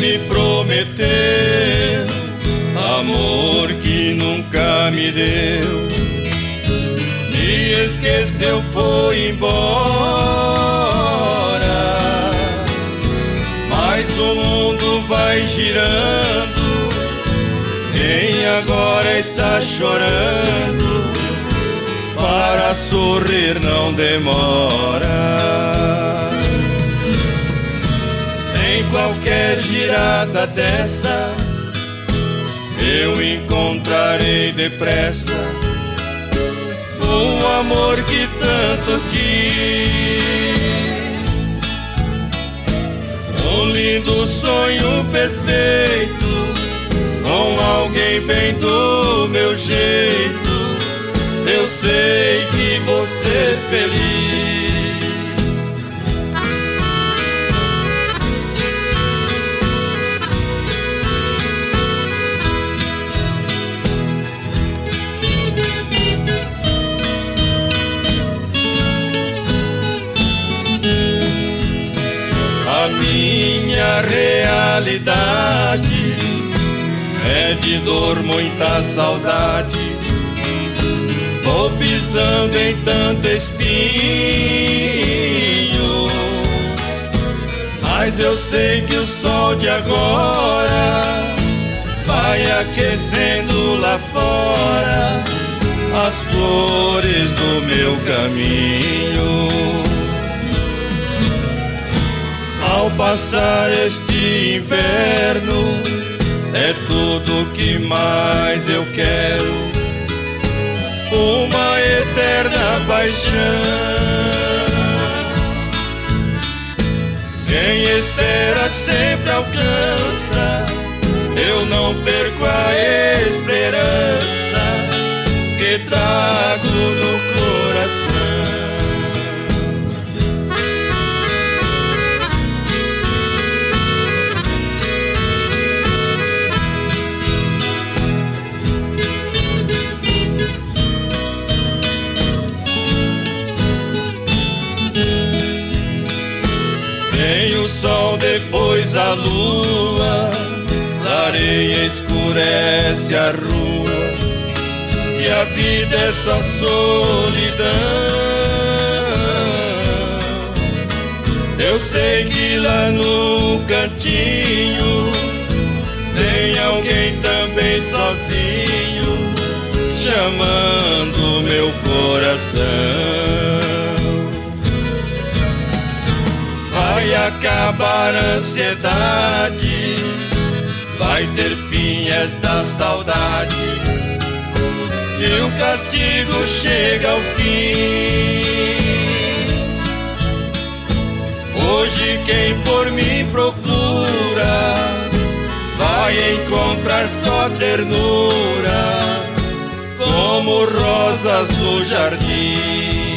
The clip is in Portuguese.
me prometeu amor que nunca me deu. Me esqueceu, foi embora. Mas o mundo vai girando, quem agora está chorando, para sorrir não demora. Em qualquer girada dessa, eu encontrarei depressa o amor que tanto quis. Um lindo sonho perfeito, com alguém bem do meu jeito. Eu sei que vou ser feliz. A minha realidade é de dor, muita saudade. Vou pisando em tanto espinho, mas eu sei que o sol de agora vai aquecendo lá fora as flores do meu caminho. Ao passar este inverno, é tudo que mais eu quero, uma eterna paixão. Quem espera sempre alcança, eu não perco a esperança que trago no coração. Vem o sol, depois a lua, a areia escurece a rua, e a vida é só solidão. Eu sei que lá no cantinho tem alguém também sozinho, chamando meu coração. Vai acabar a ansiedade, vai ter fim esta saudade, e o castigo chega ao fim. Hoje quem por mim procura vai encontrar só ternura, como rosas no jardim.